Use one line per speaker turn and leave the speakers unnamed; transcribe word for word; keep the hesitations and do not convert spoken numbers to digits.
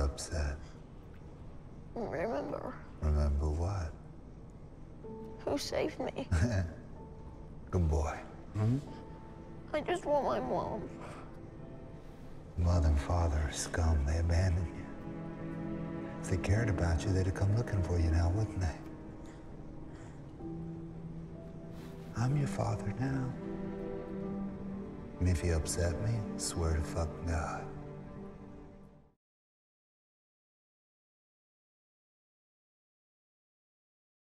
upset?
Remember?
Remember what?
Who saved me?
Good boy. Hmm?
I just want my mom.
Mother and father are scum. They abandoned you. If they cared about you, they'd have come looking for you now, wouldn't they? I'm your father now. And if you upset me, swear to fucking God.